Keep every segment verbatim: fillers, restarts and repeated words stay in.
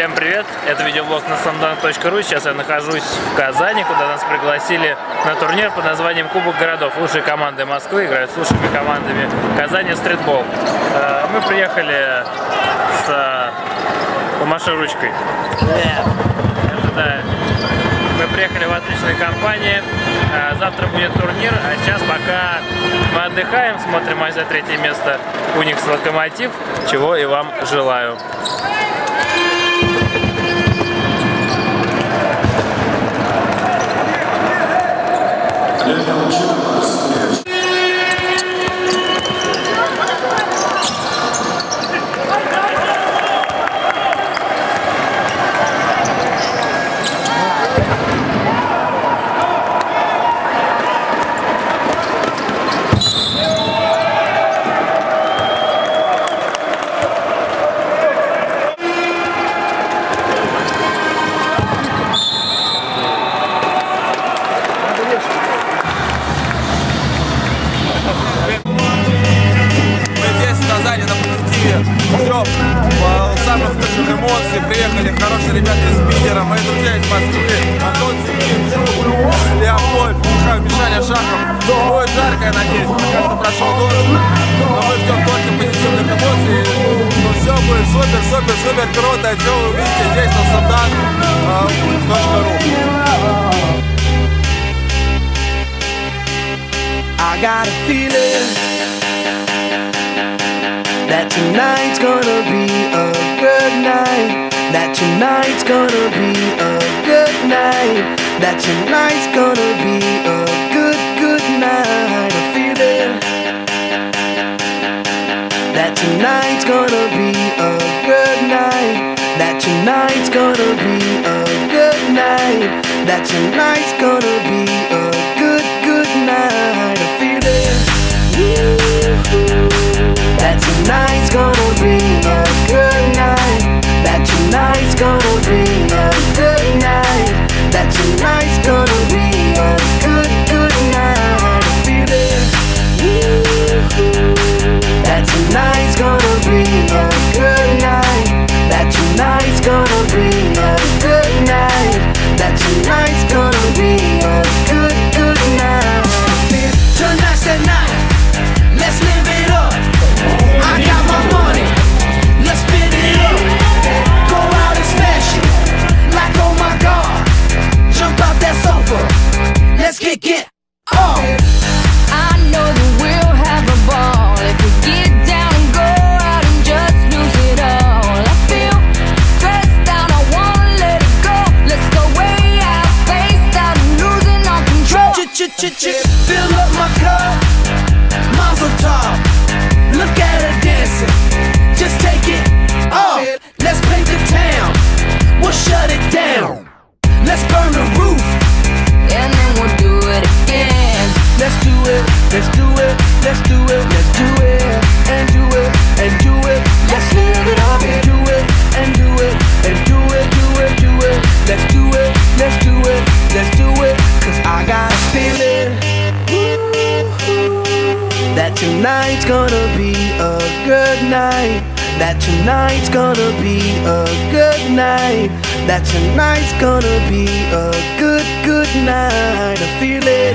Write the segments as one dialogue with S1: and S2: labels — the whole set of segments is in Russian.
S1: Всем привет! Это видеоблог на slamdunk точка ру. Сейчас я нахожусь в Казани, куда нас пригласили на турнир под названием Кубок городов. Лучшие команды Москвы играют с лучшими командами Казани стритбол. Мы приехали с... Помаши ручкой. Это, да. Мы приехали в отличной компании. Завтра будет турнир, а сейчас пока мы отдыхаем, смотрим матч за третье место Уникс Локомотив, чего и вам желаю.
S2: Ждем самых лучших эмоций. Приехали хорошие ребята из Питера, мои друзья из Москвы, Антон Сергеевич, Леопольд, Мишаня Шахов. Будет жарко, я надеюсь, пока что прошел дождь, но мы ждем только позитивных эмоций. Ну, все будет супер, супер, супер круто. Что вы увидите здесь на slamdunk точка ру.
S3: I got a feeling that tonight's gonna be a good night. That tonight's gonna be a good night. That tonight's gonna be a good, good night. A feeling that tonight's gonna be a good night. That tonight's gonna be a good night. That tonight's gonna be a good, good night. A feeling that tonight's gonna be a good night. That tonight's gonna be a good night. That tonight's gonna be a good, good night. I feel it. That tonight's gonna be a good night. That tonight's gonna be a good night. That tonight's gonna be a good, good night. Tonight's the night. Let's live it up. I got my money, let's spin it up. Go out and smash it, like oh my god. Jump out that sofa, let's kick it off.
S4: I know that we'll have a ball if we get down and go out and just lose it all. I feel stressed out, I wanna let it go. Let's go way out, spaced out, and losing all control.
S3: Ch-ch-ch-ch, fill up my cup, Mazel tov. Look at her dancing, just take it off. Let's paint the town, we'll shut it down. Let's burn the roof,
S4: and then we'll do it again.
S3: let's do it, let's do it, let's do it, let's do it, and do it, and do it. Let's live it up and do it, and do it, and do it, do it, do it. Let's do it, let's do it, let's do it. Cause I got a feeling that tonight's gonna be a good night. That tonight's gonna be a good night. That tonight's gonna be a good, good night. A feeling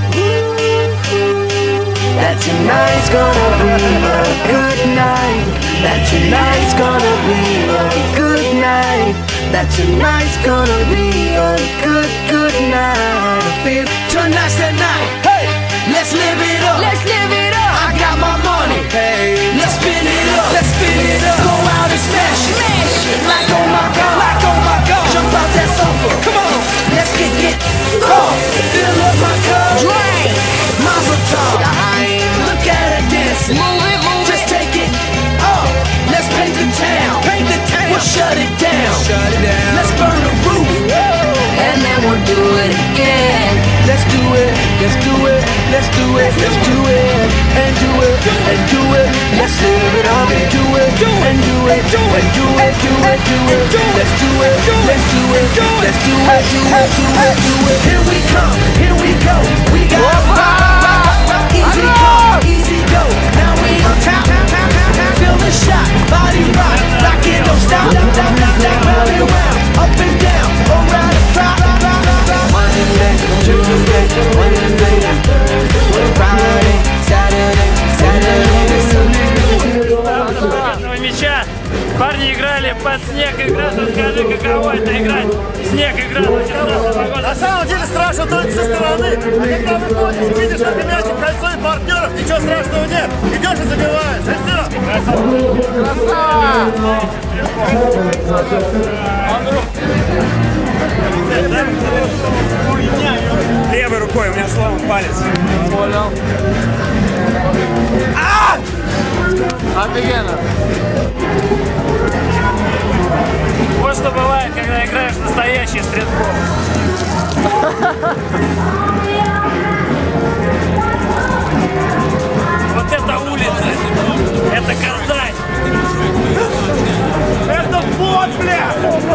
S3: that tonight's gonna be a good night. That tonight's gonna be a good night. That tonight's gonna be a good, good night. I feel tonight's the night. Hey, let's live it up.
S4: Let's live it up.
S3: I got my money. Hey, let's spin it up. Let's spin it up. Go out and smash it.
S4: Smash it.
S3: Like oh my god. Like oh my god. Jump out that sofa. Come on. Let's kick it off. Fill up my cup.
S4: Drink.
S3: Mazel tov. Look at her dancing.
S4: Move it, move
S3: Just
S4: it.
S3: take it off. Let's paint the town. Paint the town. We'll shut it down. Shut it down. Let's burn the roof.
S4: And then we'll do it again.
S3: Let's do it, let's do it, let's do it, let's do it, and do it, and do it. Let's live it up and do it, and do it, and do it, do it, do it. Let's do it, let's do it, let's do it, do it, do it, do it. Here we come, here we go. We got easy come, easy go. Now we on top, feel the shot, body rock, rock it, don't stop, stop, stop, stop.
S1: каково это играть? Снег играл, очень страшная погода.
S5: На самом деле страшно только со стороны, а когда выходишь, видишь на мячик кольцо и партнеров, ничего страшного нет. Идешь и забиваешь, и все.
S6: Левой рукой, у меня сломан палец.
S2: Понял. Офигенно.
S1: Вот что бывает, когда играешь в настоящий стритбол. Вот это улица, это Казань.
S5: Это бот, бля!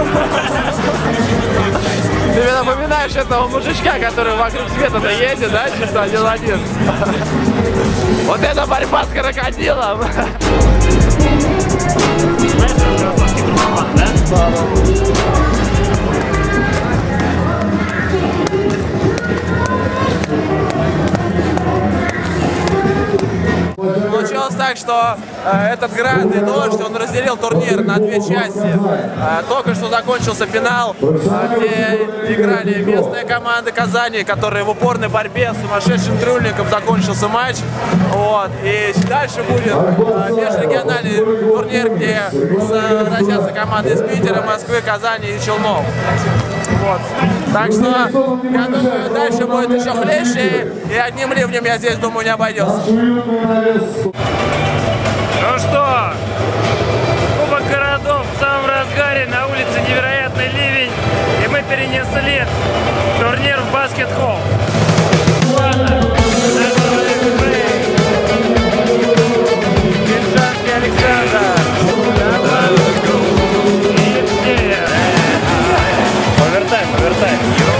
S2: Ты мне напоминаешь этого мужичка, который вокруг света-то едет, да, чисто один-один. Вот это борьба с крокодилом.
S1: Знаешь, это философский трубан, да?
S2: Да, да. Получилось так, что э, этот грандный дождь, он разделил турнир на две части. Э, только что закончился финал, э, где играли местные команды Казани, которые в упорной борьбе с сумасшедшим трюльником закончился матч. Вот. И дальше будет э, межрегиональный турнир, где сразятся команды из Питера, Москвы, Казани и Челнов. Вот. Так что, я думаю, дальше будет еще хлеще, и одним ливнем я здесь, думаю, не обойдется.
S1: Ну что, Кубок городов в самом разгаре, на улице невероятный ливень, и мы перенесли турнир в баскет-холл. Киршанский Александр. Повертай, повертай.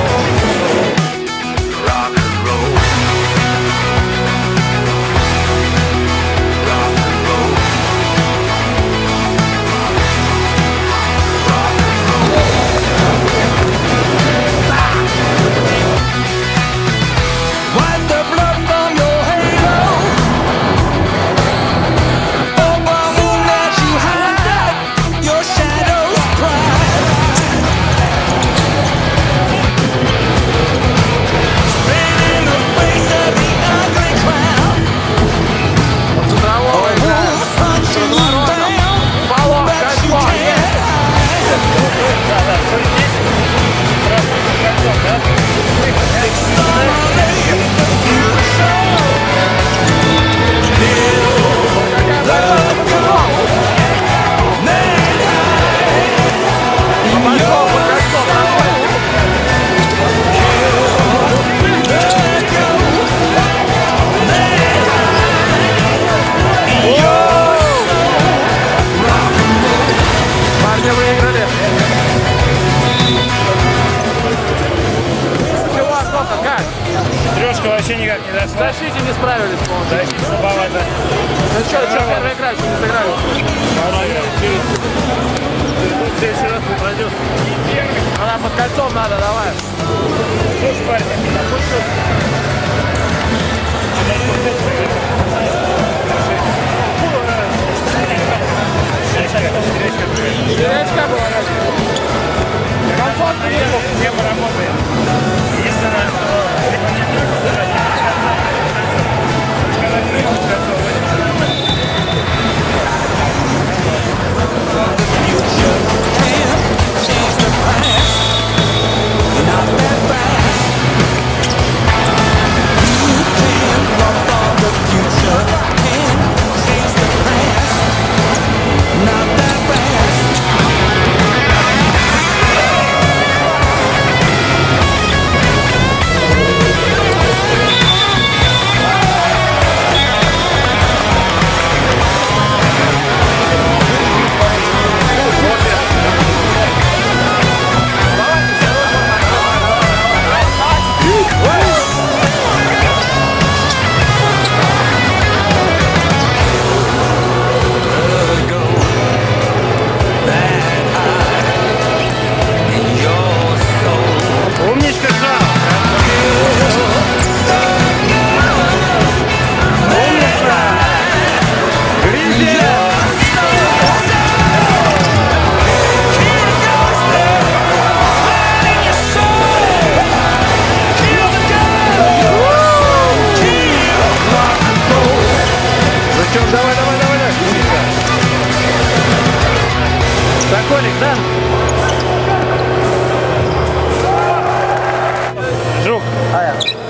S1: Трешка вообще никак не дошла.
S2: Защите не справились, по-моему.
S1: Защите слабовато.
S2: Ну что, что, первая игра, еще не сыграли?
S1: В следующий раз не пройдет.
S2: Она под кольцом надо, давай.
S1: Слушай, парень,
S2: Гречка была раньше. Комфорт не
S1: тема работает. Единственное, что либо не трюк, сыграть не до конца, когда трюк до конца
S3: Not that bad.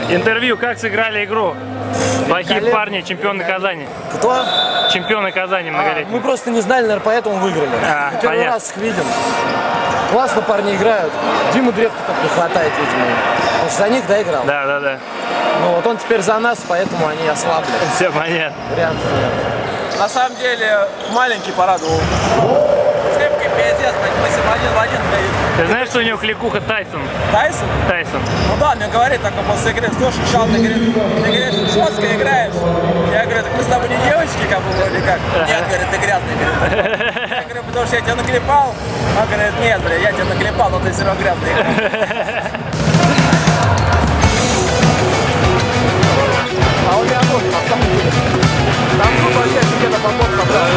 S1: Интервью, как сыграли игру? Плохие парни, чемпионы Казани.
S6: Кто?
S1: Чемпионы Казани
S6: А,
S1: многолетние.
S6: мы просто не знали, наверное, поэтому выиграли.
S1: А,
S6: Мы первый
S1: понятно.
S6: раз их видим. Классно парни играют. Диму Древко так не хватает, видимо. Он же за них доиграл.
S1: Да, да, да.
S6: Ну вот он теперь за нас, поэтому они ослабли.
S1: Все понятно.
S6: Вариантов нет.
S2: На самом деле, маленький порадовал. Скрипкой пиздец, мы один в один дают.
S1: Ты знаешь, что у него кликуха Тайсон?
S2: Тайсон?
S1: Тайсон.
S2: Ну да, мне говорит только после игры, слушай, Шал, ты, говорит, ты, говорит, жестко играешь. Я говорю, так мы с тобой не девочки, как бы, вроде как. Нет, говорит, ты грязный, говорит. Я говорю, потому что я тебя наклепал. Он говорит, нет, бля, я тебя наклепал, но ты все равно грязный. А у меня тоже, на самом деле. Там группа вообще где-то попал собрал.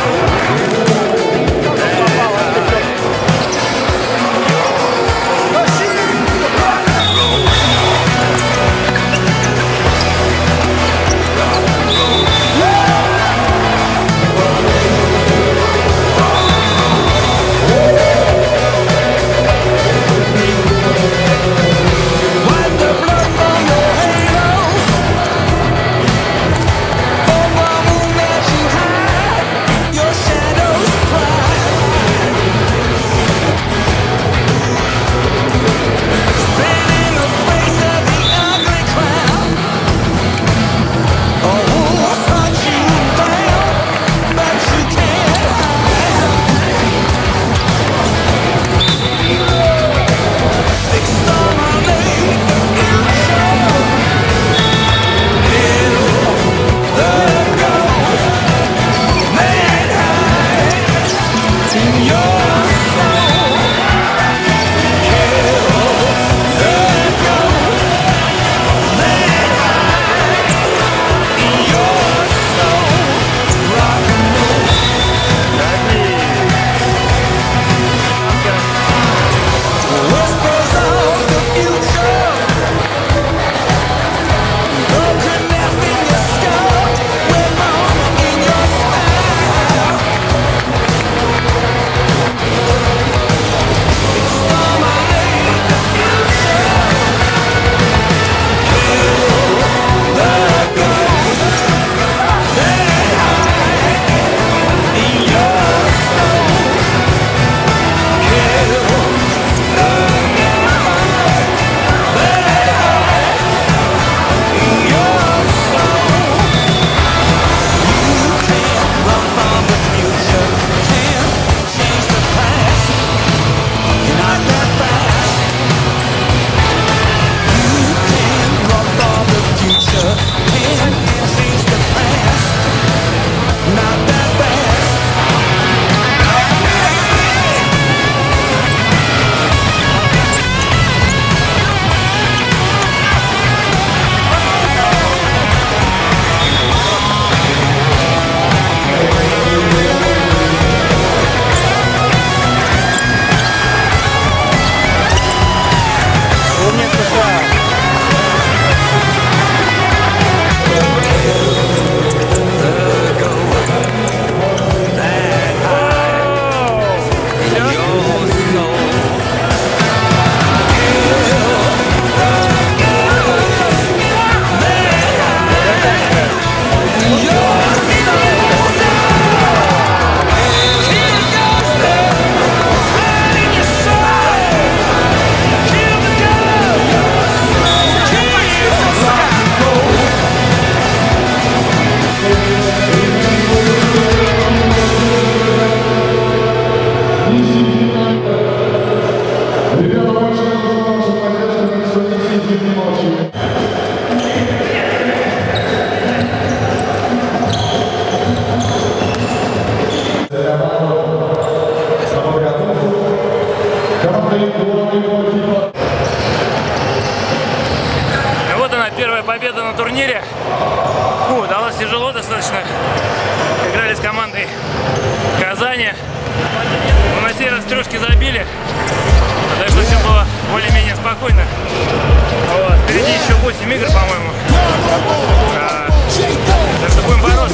S1: Вот она, первая победа на турнире. Фу, далось тяжело достаточно. Играли с командой Казани. Но на сей раз трешки забили. Так что все было более-менее спокойно. Вот. Впереди еще восемь игр, по-моему. А, так что будем бороться.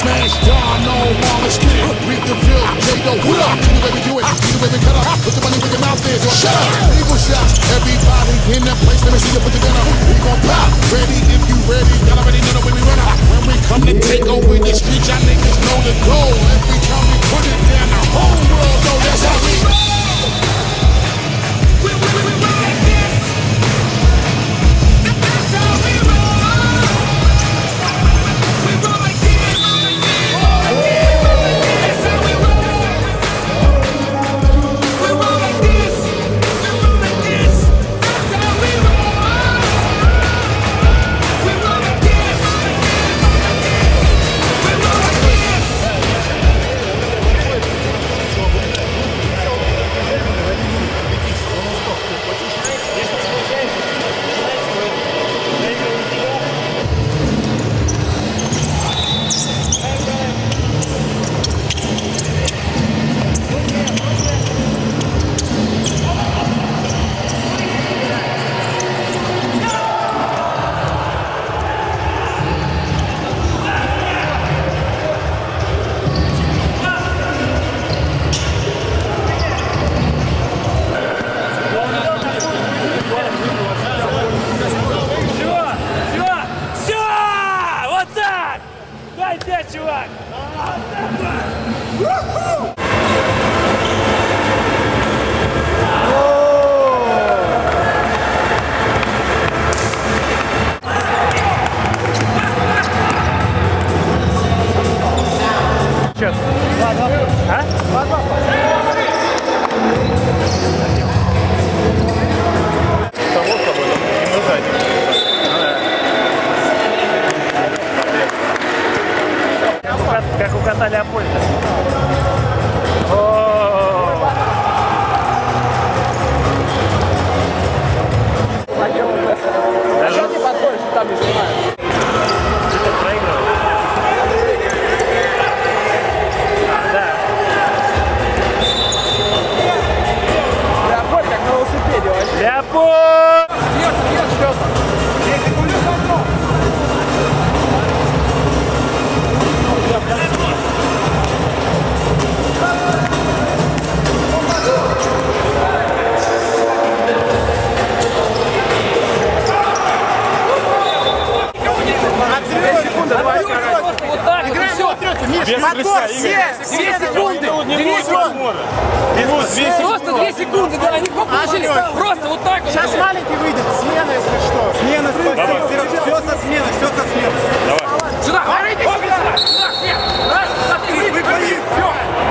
S7: smash, John, no mama skid. Beat the field, J-Do, what up? Any way we do it, any way we cut up. Put your money where your mouth is. Shut up, eagle shot. Everybody in that place, let me see you put your gun up. We gon' pop, ready if you ready. Y'all already know the way we run up. When we come to take over the streets, y'all niggas know the goal. Every time we put it down, the whole world know that's how we roll. We, we, we, we roll like this. That's how we roll. We roll like this. That's how we roll. We roll like this. We roll like this. That's how we roll. We roll like this. We roll like this.
S1: Чувак! Чё? А? Само собой, не нуждать. Как у кота Леопольда. О-о-о. Даже не подходишь, там не снимаешь. Ты проигрываешь. Да. Леопольд как на велосипеде вообще. Леопольд! Нет, нет, что там?
S5: Мотор, все, все секунды.
S8: Просто две секунды, да, они покушали. Просто вот так вот.
S5: Сейчас маленький выйдет, смена, если что. Смена, все со смены, все со смены.
S8: Давай. Сюда, говорите сюда. Сюда, все. Раз, два, три, выходи. Все.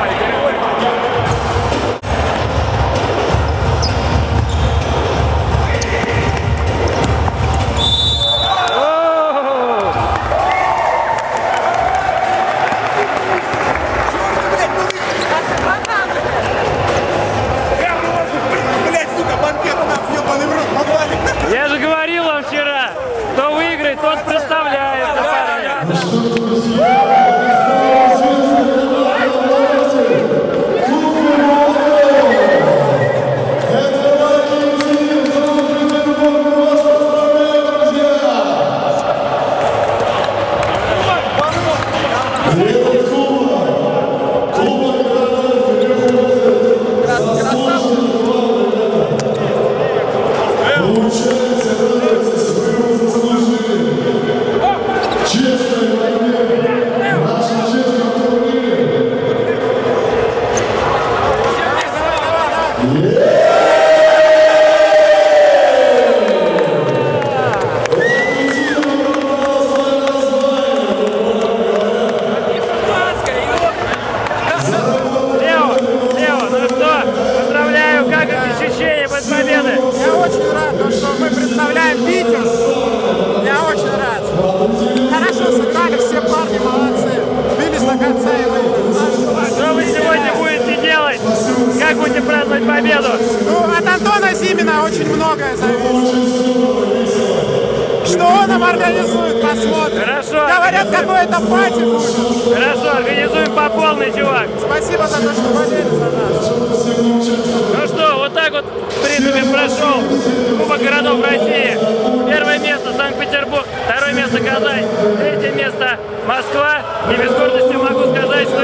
S1: Я же говорил вам вчера, кто выиграет, тот представляется, Как будете праздновать победу?
S5: Ну, от Антона Зимина очень многое зависит. Что он нам организует, посмотрим.
S1: Хорошо.
S5: Говорят, какое-то пати будет.
S1: Хорошо, организуем по полной, чувак.
S5: Спасибо за то, что болели за нас.
S1: Ну что, вот так. так вот, в принципе, прошел Кубок городов России. Первое место Санкт-Петербург, второе место Казань, третье место Москва. И без гордости могу сказать, что